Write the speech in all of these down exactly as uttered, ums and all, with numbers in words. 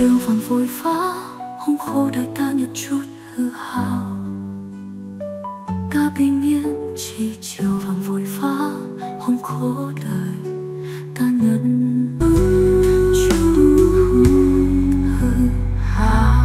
chiều vàng vội vã, hông khô đời ta nhặt chút hư hao. Ta bình yên chỉ chiều vàng vội vã, hông khô đời ta nhận chút hư hao.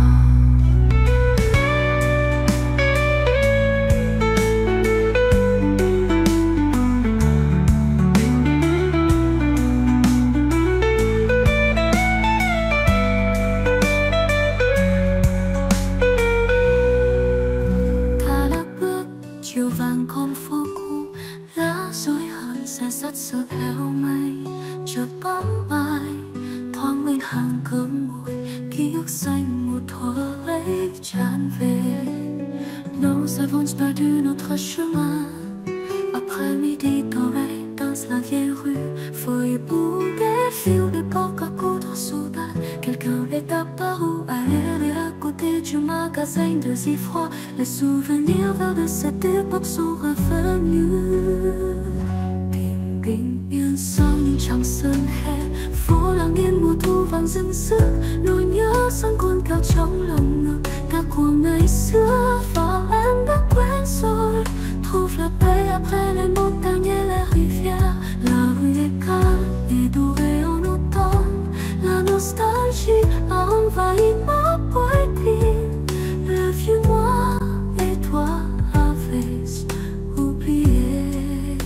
Chiều vàng con phố cũ, lá rối hờn xe sắt sợ theo mây, chợt bóng ai thoáng lên hàng cơm nguội, ký ức xanh một thuở lấy tràn về. Nous avons perdu notre chemin après midi doré dans la vieille rue, feuilles bouquets fil de porc à coudre sous bas. Quelqu'un est apparu à elle et à côté du magasin de Zifroy. Les souvenirs verts de cette époque sont revenus. Bình bình yên sau những trăng sơn hè, phố lặng yên mùa thu vàng rưng rức. Nỗi nhớ sân cuồn cao trong lòng ngực, ta của ngày xưa và em đã quen rồi. Trouve la paix après les montagnes et les rivières. La rue est calme et dorée en automne. La nostalgie a envahi ma poitrine. Le vieux moi et toi avez oublié.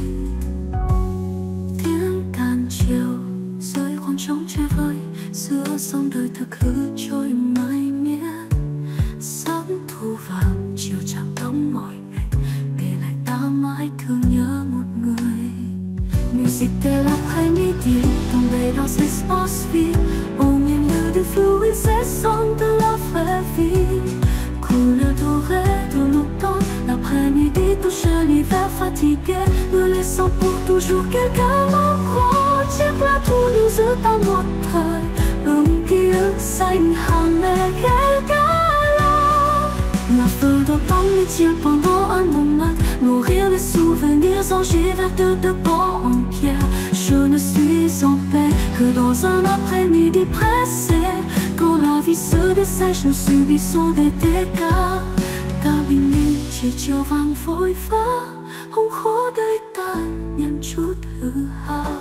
Tiếng đàn chiều rơi khoảng trống chơi vơi, giữa dòng đời thực hư trôi mãi miết. Sắc thu vàng chiều chạm đóng mỏi ngày, để lại ta mãi thương nhớ một người. Musique de l'après-midi tombée dans ces espaces vides, au milieu du flou incessant de la vraie vie. Couleur dorée de l'automne, l'après-midi touche l'hiver fatigué, me laissant pour toujours quelqu'un m'encroche. Chiếc lá thu lưu giữ ta một thời, ươm ký ức xanh hàng mẹ ghé cá lo. La feu d'automne m'étire pendant un moment, nourrir les souvenirs en givre de de bancs en pierre. Je ne suis en paix que dans un après-midi pressé. Quand la vie se dessèche, nous subissons des dégâts. Ta bình yên chỉ chiều vàng vội vã, hông khô đời ta nhận chút hư hao.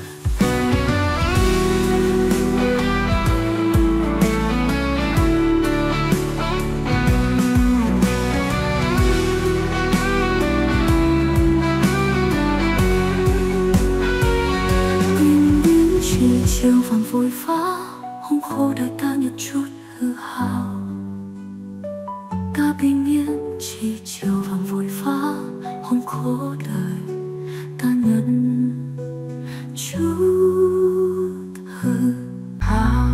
Chiều vàng vội vã, hông khô đời ta nhặt chút hư hao. Ta bình yên chỉ chiều vàng vội vã, hông khô đời ta nhận chút hư hao.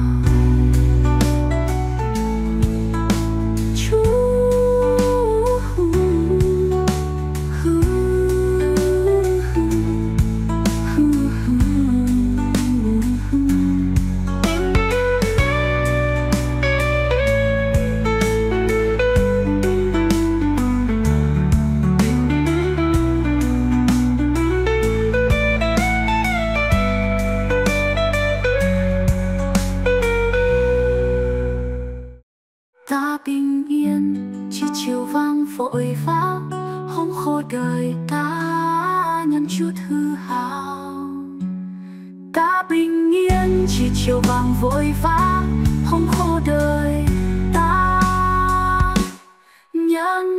Ta bình yên chỉ chiều vàng vội vã, hông khô đời ta nhận chút hư hao. Ta bình yên chỉ chiều vàng vội vã, hông khô đời ta nhận